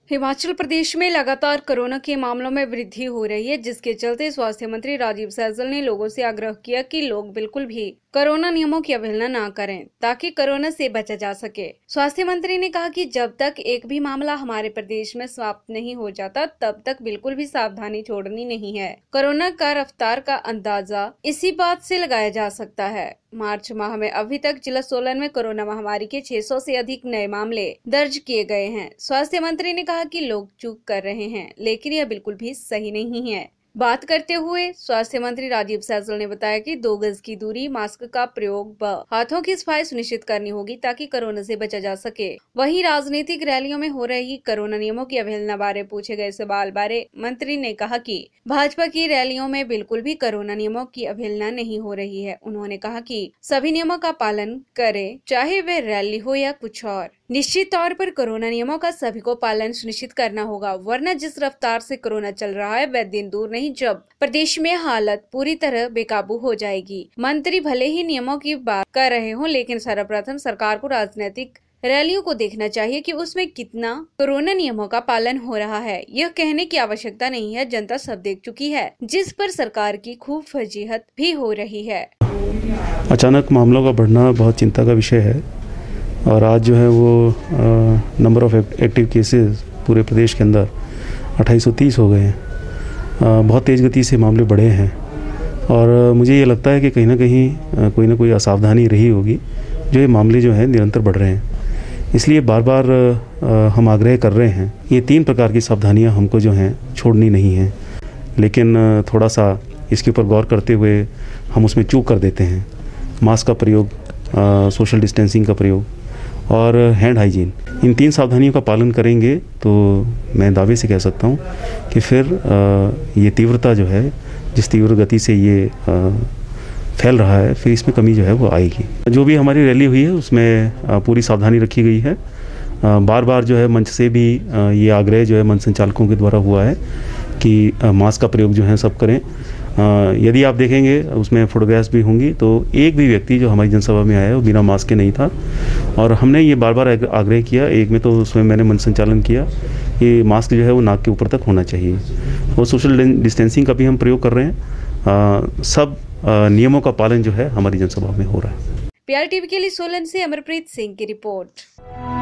हिमाचल प्रदेश में लगातार कोरोना के मामलों में वृद्धि हो रही है, जिसके चलते स्वास्थ्य मंत्री राजीव सैजल ने लोगों से आग्रह किया कि लोग बिल्कुल भी कोरोना नियमों की अवहेलना न करें ताकि कोरोना से बचा जा सके। स्वास्थ्य मंत्री ने कहा कि जब तक एक भी मामला हमारे प्रदेश में समाप्त नहीं हो जाता तब तक बिल्कुल भी सावधानी छोड़नी नहीं है। कोरोना का रफ्तार का अंदाजा इसी बात से लगाया जा सकता है। मार्च माह में अभी तक जिला सोलन में कोरोना महामारी के 600 से अधिक नए मामले दर्ज किए गए हैं। स्वास्थ्य मंत्री ने कहा कि लोग चूक कर रहे हैं, लेकिन यह बिल्कुल भी सही नहीं है। बात करते हुए स्वास्थ्य मंत्री राजीव सैजल ने बताया कि 2 गज की दूरी, मास्क का प्रयोग व हाथों की सफाई सुनिश्चित करनी होगी ताकि कोरोना से बचा जा सके। वहीं राजनीतिक रैलियों में हो रही कोरोना नियमों की अवहेलना बारे पूछे गए सवाल बारे मंत्री ने कहा कि भाजपा की रैलियों में बिल्कुल भी कोरोना नियमों की अवहेलना नहीं हो रही है। उन्होंने कहा कि सभी नियमों का पालन करें, चाहे वह रैली हो या कुछ और। निश्चित तौर पर कोरोना नियमों का सभी को पालन सुनिश्चित करना होगा, वरना जिस रफ्तार से कोरोना चल रहा है वह दिन दूर नहीं जब प्रदेश में हालत पूरी तरह बेकाबू हो जाएगी। मंत्री भले ही नियमों की बात कर रहे हों, लेकिन सर्वप्रथम सरकार को राजनीतिक रैलियों को देखना चाहिए कि उसमें कितना कोरोना नियमों का पालन हो रहा है। यह कहने की आवश्यकता नहीं है, जनता सब देख चुकी है, जिस पर सरकार की खूब फजीहत भी हो रही है। अचानक मामलों का बढ़ना बहुत चिंता का विषय है और आज जो है वो नंबर ऑफ एक्टिव केसेस पूरे प्रदेश के अंदर 2830 हो गए हैं। बहुत तेज़ गति से मामले बढ़े हैं और मुझे ये लगता है कि कहीं ना कोई असावधानी रही होगी जो ये मामले जो हैं निरंतर बढ़ रहे हैं। इसलिए बार बार हम आग्रह कर रहे हैं, ये 3 प्रकार की सावधानियां हमको जो हैं छोड़नी नहीं हैं, लेकिन थोड़ा सा इसके ऊपर गौर करते हुए हम उसमें चूक कर देते हैं। मास्क का प्रयोग, सोशल डिस्टेंसिंग का प्रयोग और हैंड हाइजीन, इन 3 सावधानियों का पालन करेंगे तो मैं दावे से कह सकता हूँ कि फिर ये तीव्रता जो है, जिस तीव्र गति से ये फैल रहा है, फिर इसमें कमी जो है वो आएगी। जो भी हमारी रैली हुई है उसमें पूरी सावधानी रखी गई है। बार बार जो है मंच से भी ये आग्रह जो है मंच संचालकों के द्वारा हुआ है कि मास्क का प्रयोग जो है सब करें। यदि आप देखेंगे उसमें फोटोग्राफ्स भी होंगी तो एक भी व्यक्ति जो हमारी जनसभा में आया है वो बिना मास्क के नहीं था और हमने ये बार बार आग्रह किया। एक में तो उसमें मैंने मंच संचालन किया कि मास्क जो है वो नाक के ऊपर तक होना चाहिए और सोशल डिस्टेंसिंग का भी हम प्रयोग कर रहे हैं। सब नियमों का पालन जो है हमारी जनसभा में हो रहा है। PRTV के लिए सोलन से अमरप्रीत सिंह की रिपोर्ट।